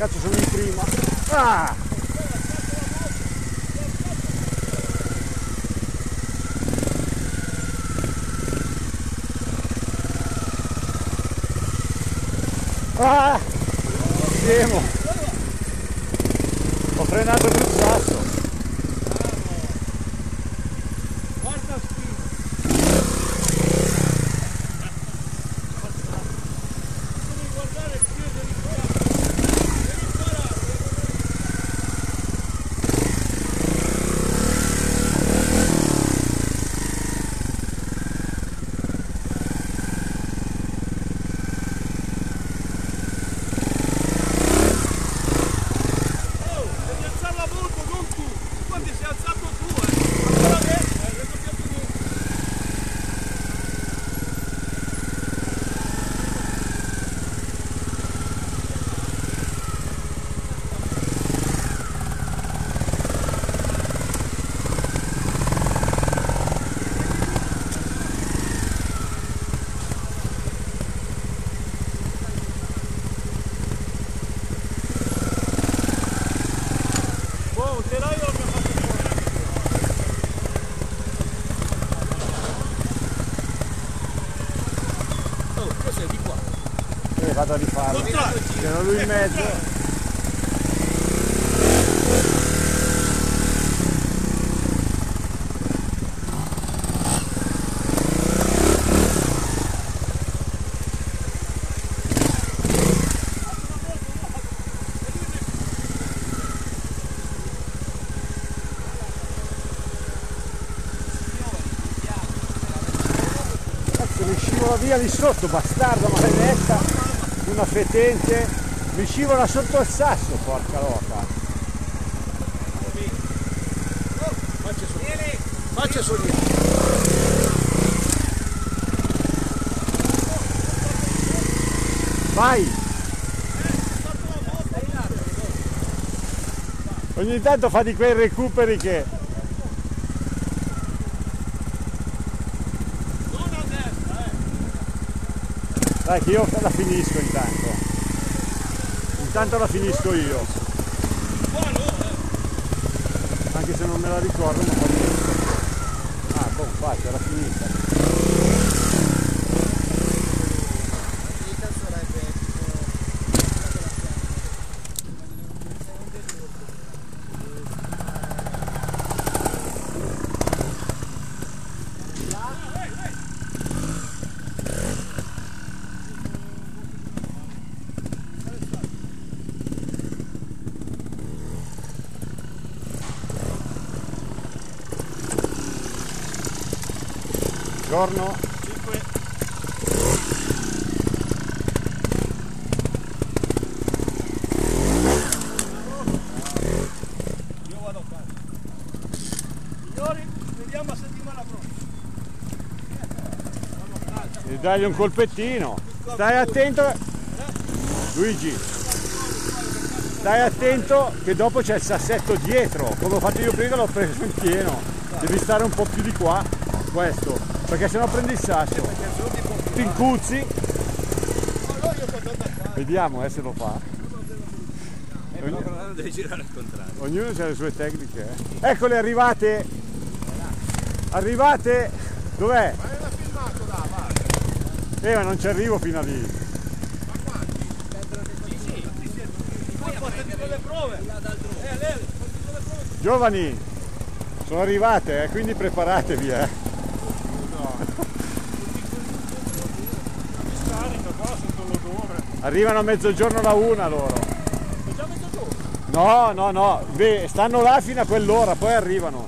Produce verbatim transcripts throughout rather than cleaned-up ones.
cazzo sono in prima. Ah! Ah! Scemo! Ho frenato sul sasso. Guarda schifo. Devi guardare il piede di qua. Devi imparare. Vado a rifarlo, c'era lui in mezzo. Cazzo, mi scivola via lì sotto, bastardo, maledetta! Una fetente, mi scivola sotto il sasso, porca loca. Faccia su. Faccia su lì. Vai! Ogni tanto fa di quei recuperi che... Dai che io la finisco intanto. Intanto la finisco io. Anche se non me la ricordo, ma fa niente. Ah, boh, faccia, era finita. Buongiorno. cinque. Io vado a casa. Signori, vediamo la settimana prossima. E dagli un colpettino. Stai attento. Luigi. Stai attento che dopo c'è il sassetto dietro. Come ho fatto io prima l'ho preso in pieno. Devi stare un po' più di qua. Questo. Perché se no prendi il sasso, ti incuzzi. Vediamo eh, se lo fa. Ognuno deve girare al contrario. Ognuno ha le sue tecniche. Eh. Eccole arrivate. Arrivate. Dov'è? Ma era filmato là, va. Eh ma non ci arrivo fino a lì. Ma quanti? Sì, sì. Poi portati con le prove. Eh, lei, Giovani, sono arrivate, eh, quindi preparatevi. Eh. Arrivano a mezzogiorno la una loro. è già mezzogiorno? No, no, no, beh, stanno là fino a quell'ora, poi arrivano.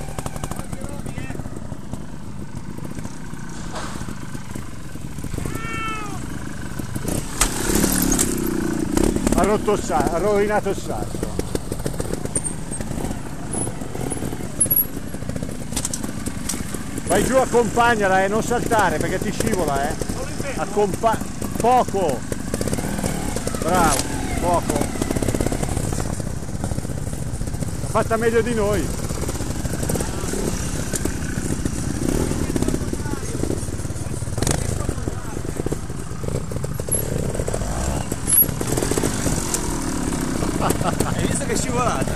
Ha rotto il sasso, ha rovinato il sasso. Vai giù, accompagnala, eh, non saltare perché ti scivola, eh. Accompa- poco. Bravo, poco. L'ha fatta meglio di noi.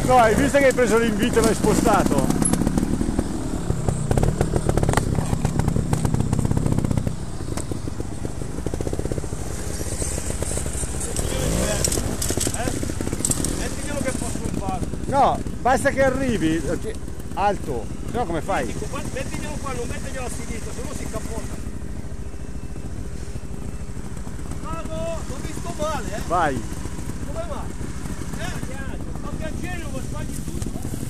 No, hai visto che hai preso l'invito e l'hai spostato? Mettiglielo che posso un farlo. No, basta che arrivi alto, se no come fai? Mettiglielo qua, non mettiglielo a sinistra, se no si capotta. Bravo, l'ho visto male, eh? Vai. Come va? Eh? Ma piacere, ma sbagli tutto.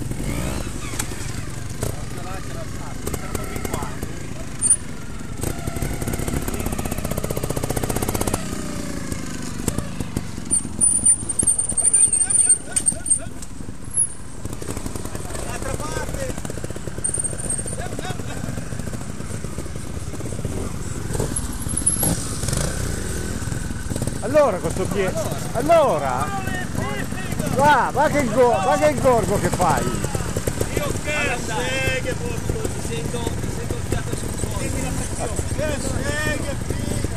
Allora questo piede. Allora? Va, va che, go, va che gorgo che fai. Io che sei che posso, mi sento, mi sento il fiato sul fuoco. Dimmi la pressione. Che sei che figa.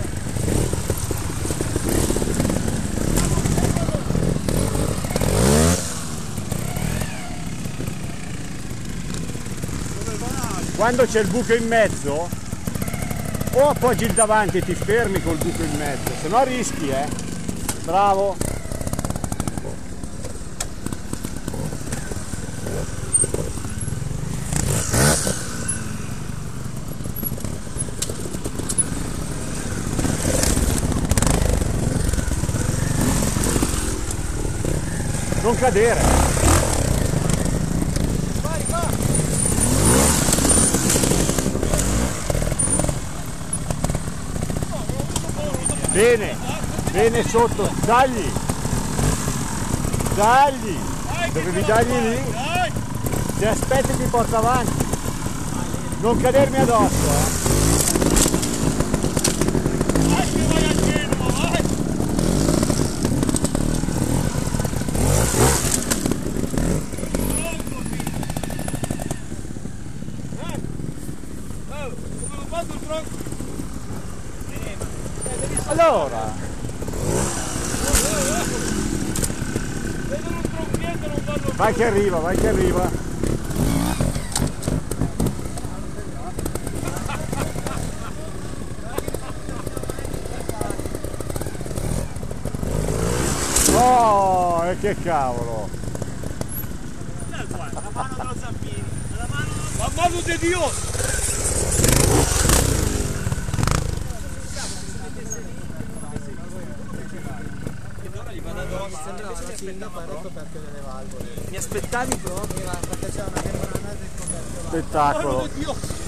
Dove vai? Quando c'è il buco in mezzo, o appoggi il davanti e ti fermi col buco in mezzo, se no rischi, eh. Bravo. Non cadere. Vai, va. Bene, bene sotto, dagli. Dagli. Dovevi dargli lì. Se aspetti ti porta avanti. Non cadermi addosso, eh. Vai che vai a Genova, vai. Allora, vedo un tronchietto, non vanno. vai che arriva, vai che arriva. Oh, e che cavolo. La mano dello Zampini, la mano, la mano di Dio. Mi aspettavi proprio perché c'è una membrana del coperto là. Spettacolo. Dio.